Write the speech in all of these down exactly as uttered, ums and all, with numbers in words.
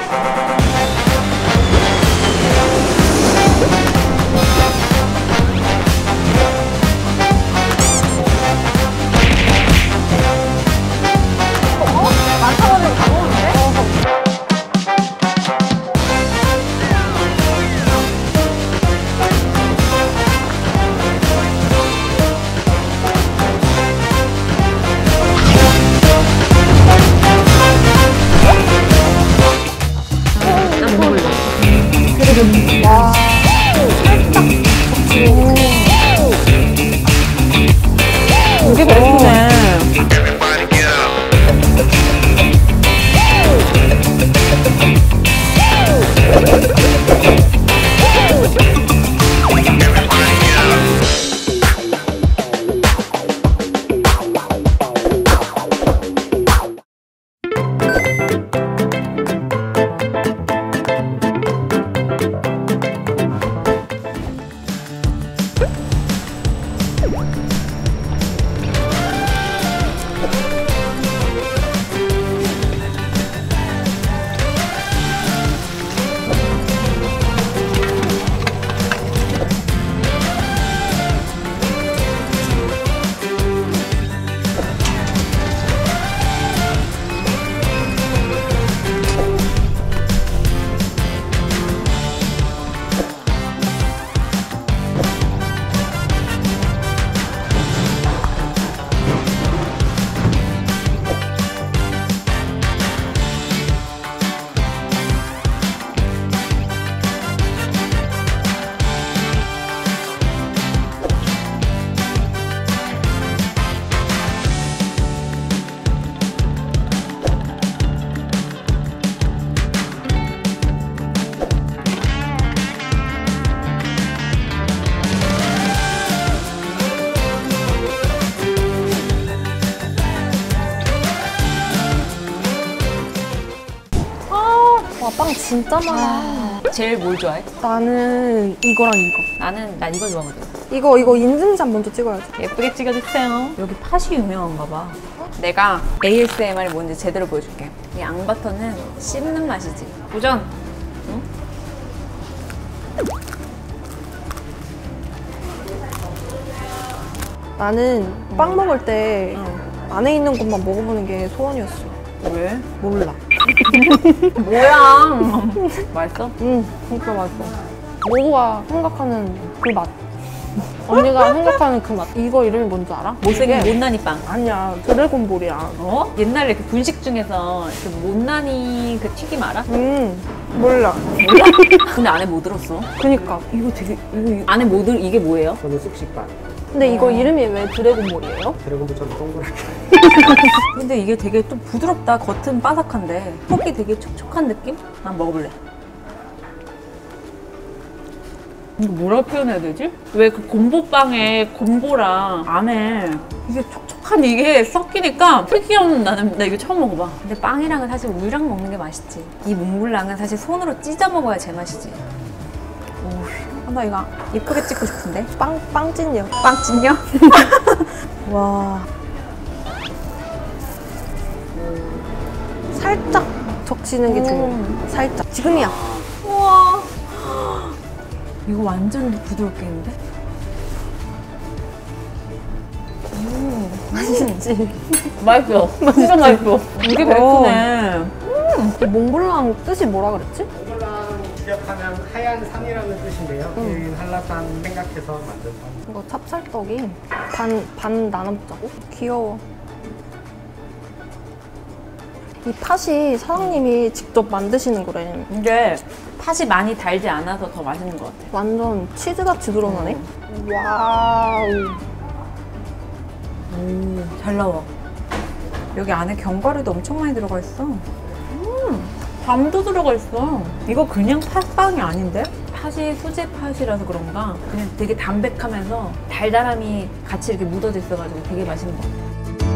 와, 살짝. 이게 맛있네. 와, 빵 진짜 많아. 제일 뭘 좋아해? 나는 이거랑 이거. 나는 난 이거 좋아하거든. 이거, 이거 인증샷 먼저 찍어야지. 예쁘게 찍어주세요. 여기 팥이 유명한가 봐. 내가 에이에스엠알이 뭔지 제대로 보여줄게. 이 앙버터는 씹는 맛이지. 도전! 응? 나는 빵 먹을 때 응. 안에 있는 것만 먹어보는 게 소원이었어. 왜? 몰라. 뭐야? 맛있어? 응, 진짜 맛있어. 모두가 생각하는 그 맛. 언니가 생각하는 그 맛. 이거 이름이 뭔지 알아? 못생긴 이게- 못난이 빵. 아니야, 드래곤볼이야. 어? 옛날에 그 분식 중에서 그 못난이 그 튀김 알아? 음, 몰라. 몰라? 근데 안에 뭐 들었어? 그니까 이거 되게 이거, 이거. 안에 뭐 들, 이게 뭐예요? 저는 쑥식빵. 근데 이거 이름이 왜 드래곤볼이에요? 드래곤볼처럼 동그랗게. 근데 이게 되게 좀 부드럽다. 겉은 바삭한데 속이 되게 촉촉한 느낌? 난 먹어볼래. 이거 뭐라 표현해야 되지? 왜 그 곰보빵에 곰보랑 안에 이게 촉촉한 이게 섞이니까 특이한 나는 나 이거 처음 먹어봐. 근데 빵이랑은 사실 우유랑 먹는 게 맛있지. 이 몽블랑은 사실 손으로 찢어 먹어야 제맛이지. 오, 나 이거 예쁘게 찍고 싶은데. 빵, 빵찐이요. 빵찐요? 와. 살짝 적시는 게 중요해. 음. 살짝. 지금이야. 우와. 이거 완전 부드럽게 했는데? 음. 맛있지? 맛있어. 진짜 맛있어. 이게 매콤해. 음. 이 몽블랑 뜻이 뭐라 그랬지? 몽블랑 직역하면 하얀 산이라는 뜻인데요. 음. 한라산 생각해서 만든 빵. 이거 찹쌀떡이 반, 반 나눠먹자고? 귀여워. 이 팥이 사장님이 직접 만드시는 거래. 근데 팥이 많이 달지 않아서 더 맛있는 것 같아. 완전 치즈같이 늘어나네. 와우. 오, 잘 나와. 여기 안에 견과류도 엄청 많이 들어가 있어. 음, 밤도 들어가 있어. 이거 그냥 팥빵이 아닌데? 팥이 수제 팥이라서 그런가 그냥 되게 담백하면서 달달함이 같이 이렇게 묻어져 있어가지고 되게 맛있는 것 같아.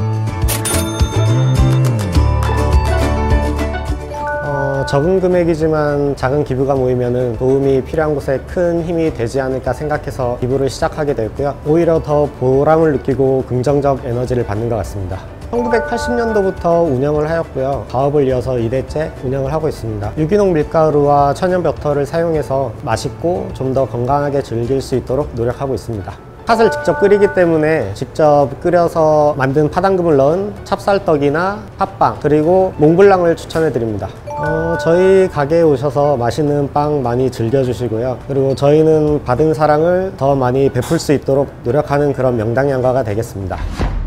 어, 적은 금액이지만 작은 기부가 모이면 도움이 필요한 곳에 큰 힘이 되지 않을까 생각해서 기부를 시작하게 됐고요. 오히려 더 보람을 느끼고 긍정적 에너지를 받는 것 같습니다. 천구백팔십 년도부터 운영을 하였고요. 사업을 이어서 이 대째 운영을 하고 있습니다. 유기농 밀가루와 천연 버터를 사용해서 맛있고 좀 더 건강하게 즐길 수 있도록 노력하고 있습니다. 팥을 직접 끓이기 때문에 직접 끓여서 만든 팥앙금을 넣은 찹쌀떡이나 팥빵, 그리고 몽블랑을 추천해 드립니다. 어, 저희 가게에 오셔서 맛있는 빵 많이 즐겨주시고요. 그리고 저희는 받은 사랑을 더 많이 베풀 수 있도록 노력하는 그런 명당양가가 되겠습니다.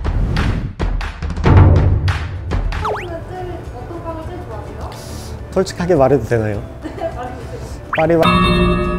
어떤 빵을 제일 좋아하세요? 솔직하게 말해도 되나요? 네, 말해주세요. 파리바